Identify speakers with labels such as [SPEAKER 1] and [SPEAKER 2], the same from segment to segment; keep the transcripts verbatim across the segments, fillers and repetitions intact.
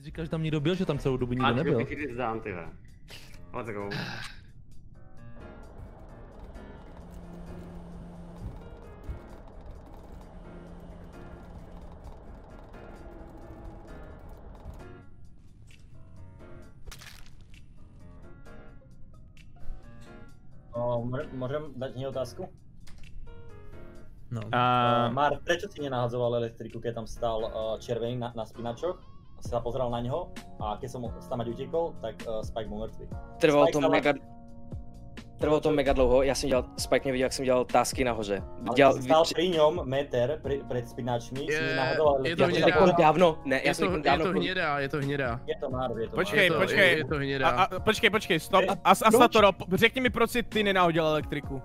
[SPEAKER 1] říkal, že tam někdo byl, že tam celou dobu nikdo nebyl.
[SPEAKER 2] Let's go.
[SPEAKER 3] No, môžem dať nie otázku?
[SPEAKER 1] No.
[SPEAKER 3] Uh, Mar, prečo si nenahadzoval elektriku, keď tam stál uh, červený na, na spinačoch? Si sa pozeral na neho a keď som tam mať utekol, tak uh, Spike bol mŕtvý.
[SPEAKER 4] Trvalo to mega... Trvalo to mega dlouho, já jsem dělal, Spike mě viděl, jak jsem dělal tásky nahoře.
[SPEAKER 3] Dělal, ale stál pri ňom meter pri, pred spinačmi,
[SPEAKER 5] je,
[SPEAKER 3] si nenahadzoval elektriku.
[SPEAKER 5] Je to hnědá.
[SPEAKER 4] Já dávno, ne, já jsem
[SPEAKER 5] dávno. Je to hnědá, je to hnědá.
[SPEAKER 3] Je to Mar, je to
[SPEAKER 6] Počkej,
[SPEAKER 3] Mar.
[SPEAKER 6] počkej.
[SPEAKER 5] Je to, je to hnědá.
[SPEAKER 6] A, a, počkej, počkej, stop. A, a Satoro, řekni mi, proč si ty nenahodil elektriku.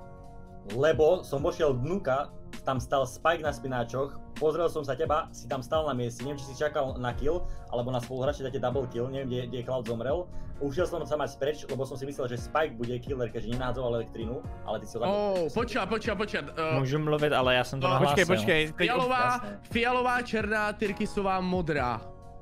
[SPEAKER 3] Lebo som vošiel dnuka, tam stal Spike na spináčoch, pozrel som sa teba, si tam stal na mieste, neviem, či si čakal na kill, alebo na spoluhráče dáte double kill, neviem, kde, kde Cloud zomrel. Ušiel som sa mať preč, lebo som si myslel, že Spike bude killer, keďže nenahadzoval elektrínu, ale ty si ho tam...
[SPEAKER 5] Oh, počkat, počkat, počkat. Uh,
[SPEAKER 7] Můžu mluvit, ale já jsem to
[SPEAKER 5] no,
[SPEAKER 7] nahlásil.
[SPEAKER 6] Počkej, počkej.
[SPEAKER 5] Fialová, fialová, černá, tyrkysová, modrá.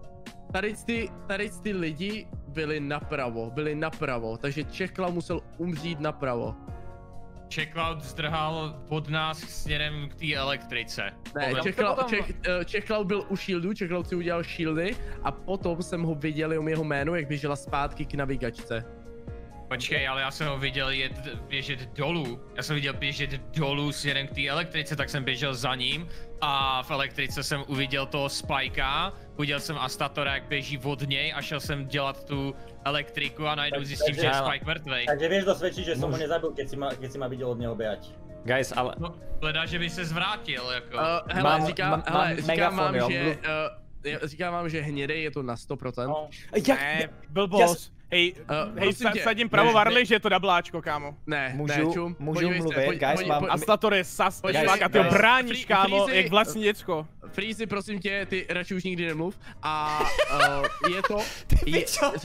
[SPEAKER 5] Tady ty, tady ty lidi byli napravo, byli napravo, takže Czechcloud musel umřít napravo.
[SPEAKER 8] Czechcloud zdrhal pod nás směrem k té elektrice.
[SPEAKER 5] Ne, Czechcloud byl u shieldu, Czechcloud si udělal shieldy a potom jsem ho viděl jenom jeho jméno, jak běžela zpátky k navigačce.
[SPEAKER 8] Počkej, ale já jsem ho viděl jet, běžet dolů. Já jsem viděl běžet dolů směrem k té elektrice, tak jsem běžel za ním a v elektrice jsem uviděl toho Spikea, uviděl jsem Astatora, jak běží od něj a šel jsem dělat tu elektriku a najednou zjistím, že je Spike mrtvej.
[SPEAKER 3] Takže vieš dosvedčiť, že som ho nezabil, keď si ma, keď si ma videl od neho běhat.
[SPEAKER 7] Guys, ale...
[SPEAKER 8] No, hledá, že by se zvrátil, jako.
[SPEAKER 5] Uh, hele,
[SPEAKER 7] mám,
[SPEAKER 5] říkám,
[SPEAKER 7] mám,
[SPEAKER 5] hele,
[SPEAKER 7] mám
[SPEAKER 5] říkám
[SPEAKER 7] megafon,
[SPEAKER 5] vám,
[SPEAKER 7] jo,
[SPEAKER 5] že...
[SPEAKER 7] mluv...
[SPEAKER 5] Uh, říkám vám, že hnědej je to na sto procent.
[SPEAKER 3] No.
[SPEAKER 4] Jak?
[SPEAKER 6] Ne, blbost. Hej,
[SPEAKER 5] Uh,
[SPEAKER 6] hej, sa, sadím pravo Varley, že je to dabláčko, kámo.
[SPEAKER 5] Ne,
[SPEAKER 7] můžu,
[SPEAKER 5] ne, čum.
[SPEAKER 7] můžu
[SPEAKER 5] Podívej
[SPEAKER 7] mluvit,
[SPEAKER 5] se, pojď,
[SPEAKER 7] guys,
[SPEAKER 5] pojď,
[SPEAKER 7] mám...
[SPEAKER 5] pojď,
[SPEAKER 6] Astator je sas,
[SPEAKER 5] Počkej,
[SPEAKER 6] a ty ho
[SPEAKER 5] guys.
[SPEAKER 6] bráníš, kámo,
[SPEAKER 5] Freezy-
[SPEAKER 6] jak vlastní děcko.
[SPEAKER 5] Freezy, prosím tě, ty radši už nikdy nemluv. A uh, je to... Je,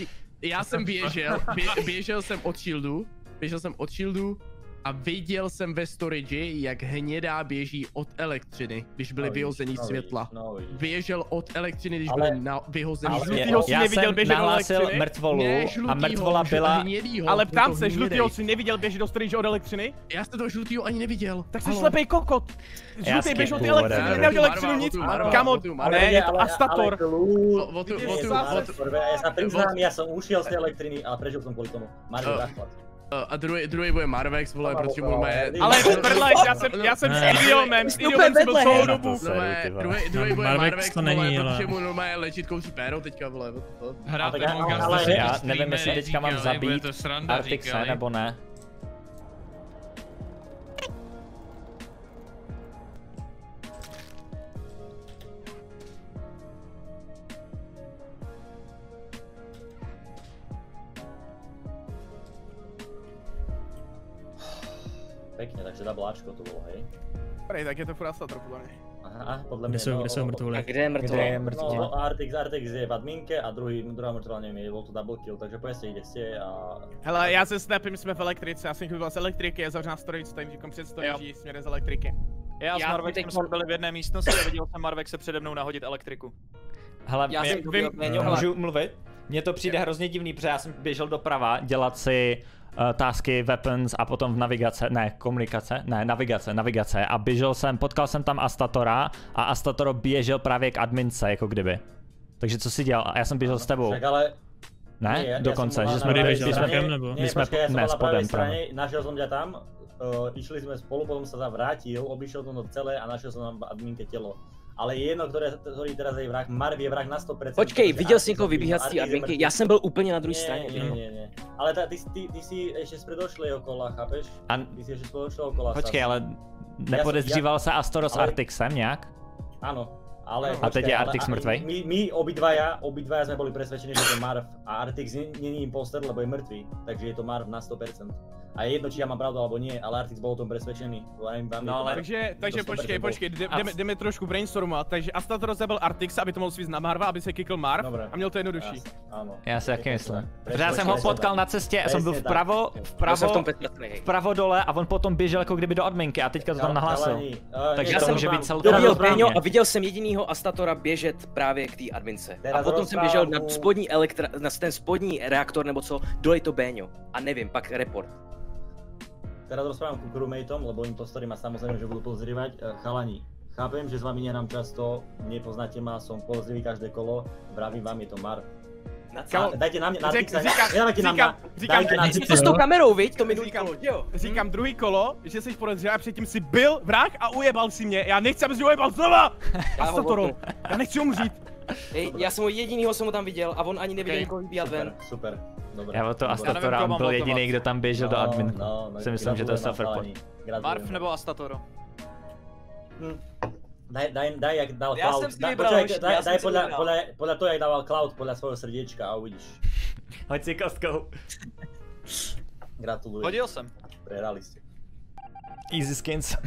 [SPEAKER 5] já jsem běžel, bě, běžel jsem od shieldu, běžel jsem od shieldu a viděl jsem ve storage, jak hnědá běží od elektřiny, když byly
[SPEAKER 3] No,
[SPEAKER 5] vyhození
[SPEAKER 3] no,
[SPEAKER 5] světla.
[SPEAKER 3] no,
[SPEAKER 5] Běžel od elektřiny, když
[SPEAKER 3] Ale-
[SPEAKER 5] byly na, vyhození
[SPEAKER 3] ale-
[SPEAKER 5] světla.
[SPEAKER 6] Žlutýho si
[SPEAKER 7] Já
[SPEAKER 6] neviděl
[SPEAKER 7] jsem
[SPEAKER 6] běžet do
[SPEAKER 7] nahlásil
[SPEAKER 6] elektřiny?
[SPEAKER 7] mrtvolu
[SPEAKER 5] Ne,
[SPEAKER 7] a
[SPEAKER 5] žlutýho,
[SPEAKER 7] mrtvola
[SPEAKER 5] žl-
[SPEAKER 7] byla...
[SPEAKER 5] hnědýho,
[SPEAKER 6] Ale
[SPEAKER 5] to
[SPEAKER 6] ptám
[SPEAKER 5] to
[SPEAKER 6] se,
[SPEAKER 5] hnědej.
[SPEAKER 6] žlutýho si neviděl běžet do storage od elektřiny?
[SPEAKER 5] Já jsem toho žlutýho ani neviděl.
[SPEAKER 6] Tak jsi
[SPEAKER 5] Halo.
[SPEAKER 6] slepej kokot.
[SPEAKER 7] Já
[SPEAKER 6] Žlutý běžel ty
[SPEAKER 7] skipuju,
[SPEAKER 6] elektřiny,
[SPEAKER 7] whatever.
[SPEAKER 6] neměl
[SPEAKER 5] Marva,
[SPEAKER 6] elektřinu nic.
[SPEAKER 5] Marva,
[SPEAKER 6] Kámo,
[SPEAKER 5] Marva,
[SPEAKER 6] ne, je to
[SPEAKER 3] ale-
[SPEAKER 6] Astator.
[SPEAKER 3] ale Cloud-
[SPEAKER 5] O- o tu-
[SPEAKER 3] Nie,
[SPEAKER 5] o tu-
[SPEAKER 3] som
[SPEAKER 5] o
[SPEAKER 3] Marek,
[SPEAKER 5] tu-
[SPEAKER 3] kurva, ja sa priznám, ja som ušiel z tej elektriny a prežil som kvôli tomu. Marek
[SPEAKER 5] Uh,
[SPEAKER 3] základ.
[SPEAKER 5] Uh, a druhý, druhý bude Marvex, vole,
[SPEAKER 3] Marva,
[SPEAKER 5] protože mu mé...
[SPEAKER 6] Ale Perlajs, já jsem, já jsem s idiomem, s idiomem si byl celou dobu.
[SPEAKER 5] No, druhý, druhý bude
[SPEAKER 1] Marvex
[SPEAKER 5] Marvex,
[SPEAKER 1] to
[SPEAKER 5] vole,
[SPEAKER 1] není, ale-
[SPEAKER 5] protože mu normálně ležit kouří péro teďka, vole. To.
[SPEAKER 8] Hrát
[SPEAKER 3] tak já-
[SPEAKER 8] Among Us
[SPEAKER 3] ale
[SPEAKER 8] na
[SPEAKER 7] já
[SPEAKER 8] streame,
[SPEAKER 7] nevím, jestli teďka mám
[SPEAKER 8] říkali, bude
[SPEAKER 7] zabít
[SPEAKER 8] to sranda,
[SPEAKER 7] Artixe
[SPEAKER 8] říkali.
[SPEAKER 7] nebo ne.
[SPEAKER 3] Pekne, takže dabláčko to bolo, hej.
[SPEAKER 6] Prej, tak je to furt Astator, podle mě.
[SPEAKER 3] Aha, aha, podľa
[SPEAKER 1] Kde
[SPEAKER 3] mňa...
[SPEAKER 1] jsou,
[SPEAKER 3] no,
[SPEAKER 1] kde jsou
[SPEAKER 3] no,
[SPEAKER 1] mrtvole?
[SPEAKER 4] A kde je mrtvola?
[SPEAKER 7] Kde je mrtvola?
[SPEAKER 3] No, Artix, Artix je v adminke a druhý, druhá mrtvola neviem, bol to double kill, takže pojďte, kde ste a...
[SPEAKER 6] Hele, já se Snapem jsme v elektrice, já jsem chvíli z elektriky, je zavřená storage, stojím říkám před storage, směrem z elektriky.
[SPEAKER 9] Já s
[SPEAKER 4] Já
[SPEAKER 9] Marvexem
[SPEAKER 4] teď
[SPEAKER 9] jsme
[SPEAKER 4] mám-
[SPEAKER 9] byli v jedné místnosti a viděl jsem Marvexe přede mnou nahodit elektriku.
[SPEAKER 7] Hele,
[SPEAKER 4] Já
[SPEAKER 7] mě-
[SPEAKER 4] jsem
[SPEAKER 6] vím-
[SPEAKER 4] vím,
[SPEAKER 7] můžu mluvit? Mně to přijde hrozně divný, protože já jsem běžel doprava dělat si uh, tasky, weapons a potom v navigace, ne, komunikace, ne, navigace, navigace a běžel jsem, potkal jsem tam Astatora a Astatoro běžel právě k admince, jako kdyby. Takže co si dělal? A já jsem běžel s tebou.
[SPEAKER 3] Však ale...
[SPEAKER 7] Ne?
[SPEAKER 3] Nie, ja-
[SPEAKER 7] Dokonce,
[SPEAKER 3] ja som
[SPEAKER 7] že
[SPEAKER 3] bol
[SPEAKER 7] jsme
[SPEAKER 3] na pravej
[SPEAKER 1] běželi
[SPEAKER 3] strane,
[SPEAKER 1] bokem, nebo?
[SPEAKER 3] Nie,
[SPEAKER 7] My sme
[SPEAKER 3] počkaj, ja som
[SPEAKER 7] ne,
[SPEAKER 3] bol na pravej
[SPEAKER 7] spodem,
[SPEAKER 3] strane, našiel som ťa tam, uh, išli sme spolu, potom sa tam vrátil, obišiel som to celé a našiel som tam v adminke telo. Ale je jedno, ktoré, ktorý teraz je vrah, Marv je vrah na sto procent.
[SPEAKER 4] Počkej,
[SPEAKER 3] protože
[SPEAKER 4] viděl
[SPEAKER 3] Artix
[SPEAKER 4] jsi někoho
[SPEAKER 3] zabíjel,
[SPEAKER 4] vybíhat z té
[SPEAKER 3] Artix je
[SPEAKER 4] adminky?
[SPEAKER 3] mrtvý.
[SPEAKER 4] Já jsem byl úplně na druhé straně.
[SPEAKER 3] Nie, nie, nie, nie. Ale ta, ty, ty, ty si ešte z predošlého kola, chápeš?
[SPEAKER 7] A
[SPEAKER 3] Ty si ešte z predošlého kola.
[SPEAKER 7] počkej,
[SPEAKER 3] Sas.
[SPEAKER 7] ale nepodezříval se Astoro s
[SPEAKER 3] ale-
[SPEAKER 7] Artixem nějak?
[SPEAKER 3] Áno. Ale,
[SPEAKER 7] A teď je
[SPEAKER 3] ale-
[SPEAKER 7] Artix
[SPEAKER 3] a-
[SPEAKER 7] mrtvej?
[SPEAKER 3] My, my obidvaja, obidvaja sme boli presvedčení, že to je Marv a Artix nie- není imposter, lebo je mŕtvý, takže je to Marv na sto procent. A je jedno, či ja mám pravdu alebo nie, ale Artix bol o tom presvedčený.
[SPEAKER 9] No, ale
[SPEAKER 6] Takže, takže
[SPEAKER 3] Dost
[SPEAKER 6] počkej,
[SPEAKER 3] super
[SPEAKER 6] počkej,
[SPEAKER 3] symbol.
[SPEAKER 6] jdeme, jdeme trošku brainstormovat. Takže Astatoros zabil Artixa, aby to mohl svízt na Marva, aby se kikl Marv
[SPEAKER 3] Dobre.
[SPEAKER 6] a měl to jednodušší.
[SPEAKER 3] Áno.
[SPEAKER 7] Já si taky
[SPEAKER 3] Je to
[SPEAKER 7] myslím.
[SPEAKER 3] tak.
[SPEAKER 7] Protože já jsem ho
[SPEAKER 3] Presne
[SPEAKER 7] potkal
[SPEAKER 3] tak.
[SPEAKER 7] na cestě, já jsem byl
[SPEAKER 3] Presne tak.
[SPEAKER 7] vpravo,
[SPEAKER 4] Já jsem v
[SPEAKER 7] vpravo,
[SPEAKER 4] tom petrný, hej.
[SPEAKER 7] vpravo dole a on potom běžel jako kdyby do adminky a teďka to tam nahlásil.
[SPEAKER 3] Chalani, uh,
[SPEAKER 7] Takže
[SPEAKER 3] nie,
[SPEAKER 7] to
[SPEAKER 3] teraz
[SPEAKER 7] může
[SPEAKER 3] rozprávám-
[SPEAKER 7] být celé-
[SPEAKER 3] teraz
[SPEAKER 4] Dobil
[SPEAKER 3] rozprávám-
[SPEAKER 4] Péňo a viděl jsem jedinýho Astatora běžet právě k té admince. A
[SPEAKER 3] Teraz
[SPEAKER 4] potom jsem běžel na
[SPEAKER 3] rozprávu-
[SPEAKER 4] spodní elektra, na ten spodní reaktor nebo co, dolej to Béňo. A nevím, pak report.
[SPEAKER 3] Teraz rozprávam ku crewmateom, lebo impostori ma samozrejme, že budú pozrivať. Eh, Chalani, chápem, že s vami nehrám často, nepoznáte ma, som pozrivý každé kolo, vravím vám, je to Marv.
[SPEAKER 6] Kámo,
[SPEAKER 3] A dajte na mňa, na
[SPEAKER 6] řek-
[SPEAKER 3] Artixa,
[SPEAKER 6] říkám-
[SPEAKER 3] nedávajte na mňa,
[SPEAKER 6] říkám- říkám-
[SPEAKER 3] dajte na
[SPEAKER 4] Ty
[SPEAKER 3] Artixa.
[SPEAKER 4] to s tou kamerou, viď? To minulý
[SPEAKER 6] Říkám,
[SPEAKER 4] kolo, jo?
[SPEAKER 6] říkám druhý kolo, že jsi podezřelý a předtím si byl vrah a ujebal si mě. Já nechci, abys mě ujebal znova!
[SPEAKER 4] Já ho
[SPEAKER 6] Astatoro,
[SPEAKER 4] vodnu.
[SPEAKER 6] já nechci umřít.
[SPEAKER 4] Hej, já jsem ho jedinýho jsem ho tam viděl a on ani neviděl
[SPEAKER 6] Okej.
[SPEAKER 4] nikoho vybíjat ven.
[SPEAKER 3] Super, super, dobré.
[SPEAKER 7] Já o to
[SPEAKER 3] Výborné.
[SPEAKER 7] Astatora,
[SPEAKER 9] koho
[SPEAKER 7] on
[SPEAKER 9] mám
[SPEAKER 7] byl
[SPEAKER 9] votovat.
[SPEAKER 7] jediný, kdo tam běžel do
[SPEAKER 3] No,
[SPEAKER 7] admin.
[SPEAKER 3] no, no,
[SPEAKER 7] Si myslím, že to je
[SPEAKER 3] gratulujem vám,
[SPEAKER 7] self-report.
[SPEAKER 3] chalani, gratulujem
[SPEAKER 9] Marv
[SPEAKER 3] vám.
[SPEAKER 9] nebo Astatoro?
[SPEAKER 3] Hm. Daj, daj, daj, jak dal
[SPEAKER 9] Já
[SPEAKER 3] Cloud.
[SPEAKER 9] jsem si
[SPEAKER 3] Da-
[SPEAKER 9] vybral,
[SPEAKER 3] počkaj,
[SPEAKER 9] ještě,
[SPEAKER 3] daj,
[SPEAKER 9] já jsem
[SPEAKER 3] daj
[SPEAKER 9] si
[SPEAKER 3] podľa,
[SPEAKER 9] vybral.
[SPEAKER 3] podľa, podľa toho, jak dával Cloud, podľa svojho srdiečka a uvidíš.
[SPEAKER 7] Hoď si kostkou.
[SPEAKER 3] Gratulujem.
[SPEAKER 9] Hodil jsem.
[SPEAKER 3] Prehrali ste.
[SPEAKER 7] Easy skins.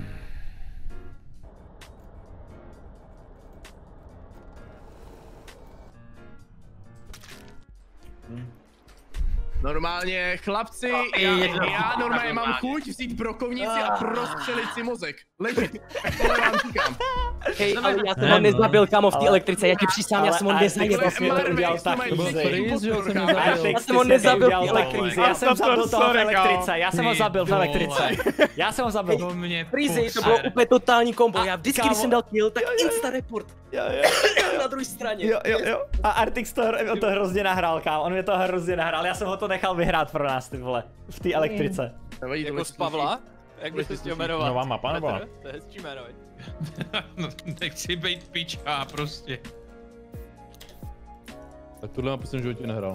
[SPEAKER 5] Normálně, chlapci, já, já normálně mám chuť vzít brokovnici a prostřelit si mozek. Legit, tohle vám říkám.
[SPEAKER 4] Hej, ale já jsem ho nezabil, kámo, v té elektrice, já ti přísám, já jsem ho
[SPEAKER 7] Ale Artix
[SPEAKER 4] nezajebal.
[SPEAKER 7] vlastně to udělal
[SPEAKER 5] Marvex, to
[SPEAKER 7] tak,
[SPEAKER 5] mají
[SPEAKER 1] To byl
[SPEAKER 7] easy.
[SPEAKER 5] všichni
[SPEAKER 1] freeze, že
[SPEAKER 5] impostor,
[SPEAKER 1] jsem
[SPEAKER 5] kámo.
[SPEAKER 1] nezabil.
[SPEAKER 7] Artix,
[SPEAKER 4] Já
[SPEAKER 7] ty
[SPEAKER 4] jsem ho
[SPEAKER 7] jsi
[SPEAKER 4] nezabil
[SPEAKER 7] udělal
[SPEAKER 4] v
[SPEAKER 7] tak
[SPEAKER 4] elektrice.
[SPEAKER 7] easy. Já jsem zabil toho v
[SPEAKER 6] Sorry, kámo.
[SPEAKER 7] elektrice, já jsem ho
[SPEAKER 8] Ty
[SPEAKER 7] zabil v
[SPEAKER 8] vole.
[SPEAKER 7] elektrice. Já jsem ho zabil.
[SPEAKER 8] To mě
[SPEAKER 4] Freezy, to
[SPEAKER 8] posere.
[SPEAKER 4] bylo úplně totální kombo, já vždycky, když
[SPEAKER 7] kámo.
[SPEAKER 4] jsem dal kill, tak insta report.
[SPEAKER 7] Jo, jo.
[SPEAKER 4] Na druhé straně.
[SPEAKER 7] Jo, jo, jo. A Artix to, on to hrozně nahrál, kámo. On mě to hrozně nahrál. Já jsem ho to nechal vyhrát pro nás, ty vole. V té elektrice.
[SPEAKER 5] Nevadí,
[SPEAKER 9] Jako
[SPEAKER 5] tohle
[SPEAKER 9] z Pavla? Jak bys to chtěl jmenovat?
[SPEAKER 7] Nová mapa, nebo?
[SPEAKER 9] Petr? To je hezčí jméno, veď?
[SPEAKER 8] No, nechci být pička prostě.
[SPEAKER 1] Tak tohle mám v životě nehrál.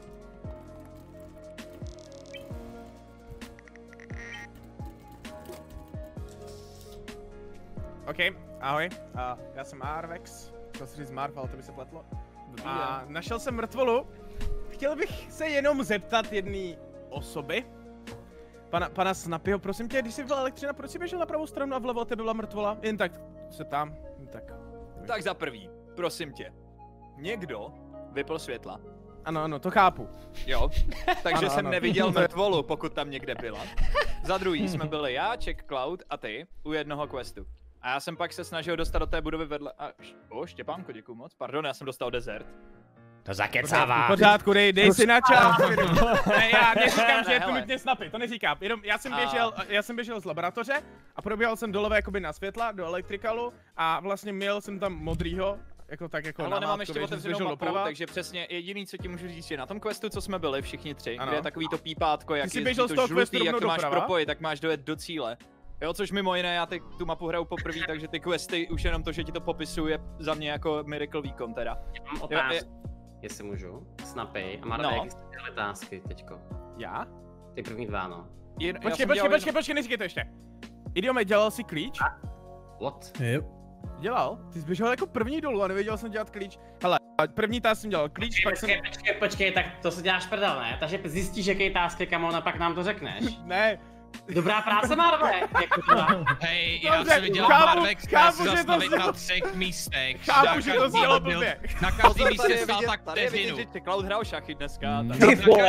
[SPEAKER 6] OK, ahoj, a já jsem Arvex, chtěl jsem říct Marv, ale to by se pletlo. A našel jsem mrtvolu. Chtěl bych se jenom zeptat jedné osoby. Pana, pana Snapyho, prosím tě, když jsi byla elektřina, proč jsi běžel na pravou stranu a vlevo od tebe byla mrtvola? Jen tak se tam, jen tak.
[SPEAKER 9] Tak za prvý, prosím tě. Někdo vypl světla.
[SPEAKER 6] Ano, ano, to chápu.
[SPEAKER 9] Jo, takže
[SPEAKER 6] Ano,
[SPEAKER 9] jsem
[SPEAKER 6] ano.
[SPEAKER 9] neviděl mrtvolu, pokud tam někde byla. Za druhý jsme byli já, Czech Cloud a ty u jednoho questu. A já jsem pak se snažil dostat do té budovy vedle a... O, Štěpánko, děkuju moc. Pardon, já jsem dostal desert.
[SPEAKER 7] To
[SPEAKER 6] V
[SPEAKER 7] zakecává.
[SPEAKER 6] pořádku, dej, dej si na čas. Ne, já neříkám, že je to
[SPEAKER 9] Hele.
[SPEAKER 6] nutně snapy, to neříkám. Jenom já jsem
[SPEAKER 9] A-
[SPEAKER 6] běžel, já jsem běžel z laboratoře a probíhal jsem doleva jakoby na světla, do elektrikalu a vlastně měl jsem tam modrýho, jako tak jako
[SPEAKER 9] Ale
[SPEAKER 6] na
[SPEAKER 9] nemám
[SPEAKER 6] látku,
[SPEAKER 9] ještě
[SPEAKER 6] že
[SPEAKER 9] otevřenou
[SPEAKER 6] běžel
[SPEAKER 9] mapu,
[SPEAKER 6] doprava.
[SPEAKER 9] takže přesně jediný, co ti můžu říct, je na tom questu, co jsme byli všichni tři,
[SPEAKER 6] Ano.
[SPEAKER 9] kde je takový to pípátko, jak
[SPEAKER 6] jsi
[SPEAKER 9] je
[SPEAKER 6] běžel
[SPEAKER 9] to
[SPEAKER 6] z toho questu
[SPEAKER 9] žlutý, jak
[SPEAKER 6] rovnou
[SPEAKER 9] to máš
[SPEAKER 6] doprava?
[SPEAKER 9] propojit, tak máš dojet do cíle. Jo, což mimo jiné, já ty, tu mapu hraju poprvé, takže ty questy, už jenom to, že ti to popisuju, je za mě jako miracle výkon teda.
[SPEAKER 2] Mám
[SPEAKER 9] Jo,
[SPEAKER 2] otázku,
[SPEAKER 9] je-
[SPEAKER 2] jestli můžu. Snapy a Marek,
[SPEAKER 9] No.
[SPEAKER 2] jak jste dělali otázky teďko?
[SPEAKER 6] Já?
[SPEAKER 2] Ty první dva, no.
[SPEAKER 9] Jen, já
[SPEAKER 6] Počkej,
[SPEAKER 9] jsem
[SPEAKER 6] počkej,
[SPEAKER 9] dělal
[SPEAKER 6] počkej, počkej, neříkej to ještě. Idiome, dělal si klíč?
[SPEAKER 2] What?
[SPEAKER 1] Yep.
[SPEAKER 6] Dělal? Ty jsi běžel jako první dolů a nevěděl jsem dělat klíč. Hele, první task jsem dělal klíč, pak jsem...
[SPEAKER 2] Počkej, počkej, počkej, tak to se děláš prdel, ne? Takže zjistíš, jaký task je kamon a pak nám to řekneš.
[SPEAKER 6] Ne,
[SPEAKER 2] Dobrá práce, Marve! Jako to
[SPEAKER 8] Hej, já
[SPEAKER 6] Dobře,
[SPEAKER 8] jsem viděl
[SPEAKER 6] chápu,
[SPEAKER 8] Marvex,
[SPEAKER 6] chápu,
[SPEAKER 8] se
[SPEAKER 6] že to
[SPEAKER 8] zastavit
[SPEAKER 6] znělo-
[SPEAKER 8] na třech místech.
[SPEAKER 6] Chápu,
[SPEAKER 8] Na
[SPEAKER 6] že to
[SPEAKER 8] každý
[SPEAKER 6] znělo
[SPEAKER 8] byl-
[SPEAKER 6] blbě.
[SPEAKER 8] Na každý
[SPEAKER 9] Pozor, tady
[SPEAKER 8] místě
[SPEAKER 9] je
[SPEAKER 8] stál
[SPEAKER 9] vidět,
[SPEAKER 8] tak
[SPEAKER 9] tady je vidět,
[SPEAKER 8] vteřinu.
[SPEAKER 9] že Cloud hrál šachy dneska. tak-
[SPEAKER 4] Ty vole.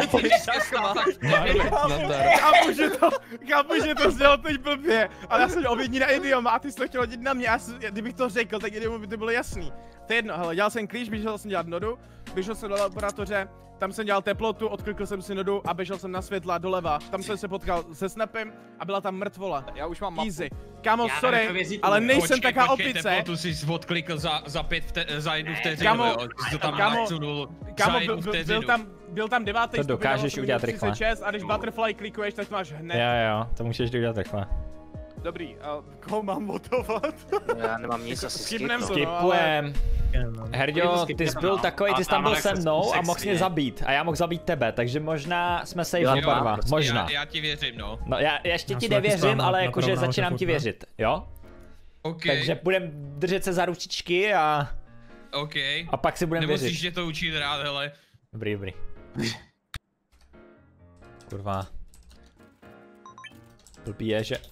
[SPEAKER 6] chápu, že to, chápu, že to znělo teď blbě, ale já jsem objední na idioma a ty jsi to chtěl hodit na mě, já jsem, kdybych to řekl, tak idiomu by to bylo jasný. To je jedno, hele, dělal jsem klíč, běžel jsem dělat nodu, běžel jsem do laboratoře, tam jsem dělal teplotu, odklikl jsem si nodu a běžel jsem na světla doleva, tam jsem se potkal se Snapem a byla tam mrtvola.
[SPEAKER 9] Já už mám mapu.
[SPEAKER 6] Easy. Kámo,
[SPEAKER 2] Já
[SPEAKER 6] sorry,
[SPEAKER 2] nevím, co vězí
[SPEAKER 6] ale
[SPEAKER 2] tomu.
[SPEAKER 6] nejsem
[SPEAKER 8] Počkej,
[SPEAKER 6] taká
[SPEAKER 8] počkej,
[SPEAKER 6] opice.
[SPEAKER 8] teplotu jsi odklikl za, za, pět vte, za jednu vteřinu,
[SPEAKER 6] Kámo,
[SPEAKER 8] jo? Ty jsi to tam
[SPEAKER 6] kámo,
[SPEAKER 8] nasunul
[SPEAKER 6] Kámo,
[SPEAKER 8] za
[SPEAKER 6] byl,
[SPEAKER 8] jednu
[SPEAKER 6] byl, byl
[SPEAKER 8] vteřinu.
[SPEAKER 6] tam, byl tam devátý
[SPEAKER 7] To
[SPEAKER 6] stupeň,
[SPEAKER 7] dokážeš
[SPEAKER 6] dalo se
[SPEAKER 7] udělat
[SPEAKER 6] minut
[SPEAKER 7] rychle.
[SPEAKER 6] třicet šest a když butterfly klikuješ, tak to máš hned.
[SPEAKER 7] Jo, jo, to můžeš udělat takhle.
[SPEAKER 9] Dobrý, a koho mám motovat?
[SPEAKER 4] Já nemám nic asi
[SPEAKER 6] Skipnem
[SPEAKER 4] skipnout.
[SPEAKER 6] to, no, ale...
[SPEAKER 7] Skipujem. Herďo, ty jsi byl takový, ty jsi tam byl se mnou a mohl mě zabít. A já mohl zabít tebe, takže možná jsme safe
[SPEAKER 4] Jo,
[SPEAKER 7] oba dva.
[SPEAKER 4] prostě
[SPEAKER 7] Možná.
[SPEAKER 8] Já, já ti věřím, no.
[SPEAKER 7] No já ještě
[SPEAKER 1] Já
[SPEAKER 7] ti
[SPEAKER 1] jsem taky
[SPEAKER 7] nevěřím,
[SPEAKER 1] stál na-
[SPEAKER 7] ale
[SPEAKER 1] na
[SPEAKER 7] jakože
[SPEAKER 1] pravou
[SPEAKER 7] začínám
[SPEAKER 1] nahoře
[SPEAKER 7] ti
[SPEAKER 1] furt, ne?
[SPEAKER 7] věřit, jo?
[SPEAKER 8] OK,
[SPEAKER 7] Takže budem držet se za ručičky a,
[SPEAKER 8] OK.
[SPEAKER 7] a pak si budeme
[SPEAKER 8] Nemusíš
[SPEAKER 7] věřit.
[SPEAKER 8] tě to učit rád, hele.
[SPEAKER 7] Dobrý, dobrý. Kurva. Blbý je, že...